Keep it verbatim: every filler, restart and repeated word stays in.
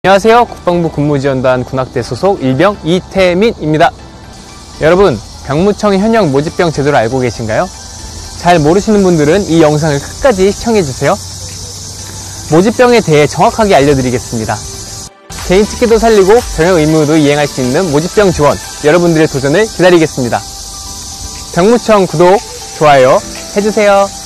안녕하세요. 국방부 군무지원단 군악대 소속 일병 이태민입니다. 여러분, 병무청 현역 모집병 제도를 알고 계신가요? 잘 모르시는 분들은 이 영상을 끝까지 시청해주세요. 모집병에 대해 정확하게 알려드리겠습니다. 개인 특기도 살리고 병역 의무도 이행할 수 있는 모집병 지원, 여러분들의 도전을 기다리겠습니다. 병무청 구독, 좋아요 해주세요.